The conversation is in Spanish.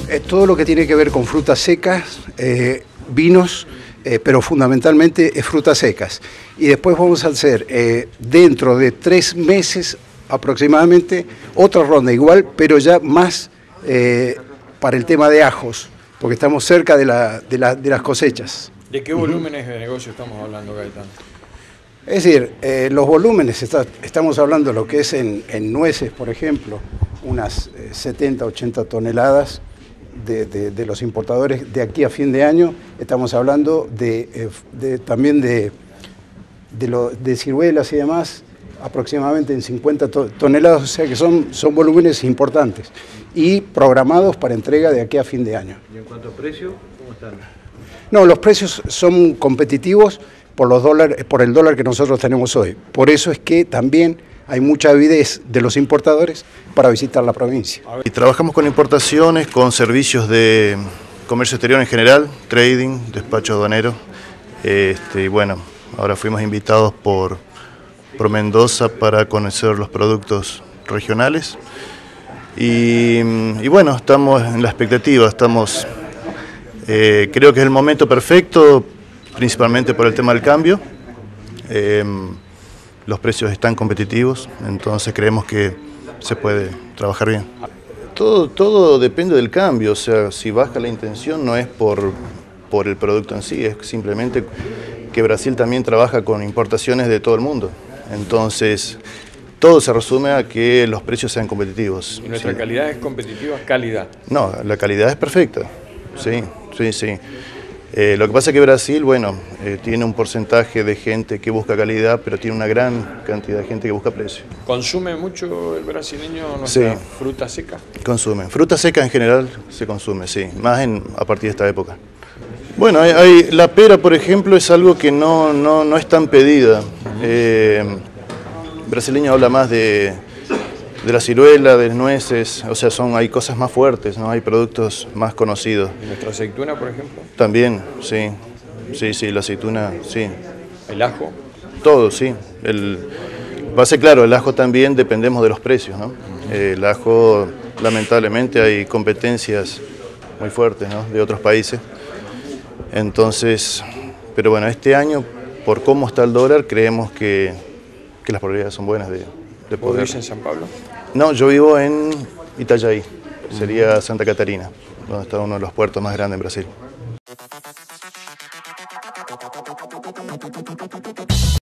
Todo lo que tiene que ver con frutas secas, vinos, pero fundamentalmente frutas secas. Y después vamos a hacer, dentro de 3 meses aproximadamente, otra ronda igual, pero ya más para el tema de ajos, porque estamos cerca de las cosechas. ¿De qué volúmenes de negocio estamos hablando, Gaetano? Es decir, los volúmenes, estamos hablando de lo que es en nueces, por ejemplo, unas 70, 80 toneladas de los importadores de aquí a fin de año. Estamos hablando también de ciruelas y demás, aproximadamente en 50 toneladas, o sea que son volúmenes importantes y programados para entrega de aquí a fin de año. ¿Y en cuanto a precio, cómo están? No, los precios son competitivos por el dólar que nosotros tenemos hoy. Por eso es que también hay mucha avidez de los importadores para visitar la provincia. Y trabajamos con importaciones, con servicios de comercio exterior en general, trading, despacho aduanero. Y bueno, ahora fuimos invitados por Mendoza para conocer los productos regionales. Y bueno, estamos en la expectativa, creo que es el momento perfecto, principalmente por el tema del cambio. Los precios están competitivos, entonces creemos que se puede trabajar bien. Todo depende del cambio, o sea, si baja la intención no es por el producto en sí, es simplemente que Brasil también trabaja con importaciones de todo el mundo. Entonces, todo se resume a que los precios sean competitivos. ¿Y nuestra calidad es competitiva? ¿Calidad? No, la calidad es perfecta, sí. Lo que pasa es que Brasil, bueno, tiene un porcentaje de gente que busca calidad, pero tiene una gran cantidad de gente que busca precio. ¿Consume mucho el brasileño nuestra fruta seca? Consume. Fruta seca en general se consume, sí, más a partir de esta época. Bueno, la pera, por ejemplo, es algo que no es tan pedida. El brasileño habla más de la ciruela, de nueces, o sea, hay cosas más fuertes, ¿no? Hay productos más conocidos. ¿Y nuestra aceituna, por ejemplo? También, sí, la aceituna, sí. ¿El ajo? Todo, sí. Claro, el ajo también dependemos de los precios, ¿no? El ajo, lamentablemente, hay competencias muy fuertes, ¿no?, de otros países. Entonces, pero bueno, este año, por cómo está el dólar, creemos que las probabilidades son buenas de poder. ¿Vos vivís en San Pablo? No, yo vivo en Itajaí, sería Santa Catarina, donde está uno de los puertos más grandes en Brasil.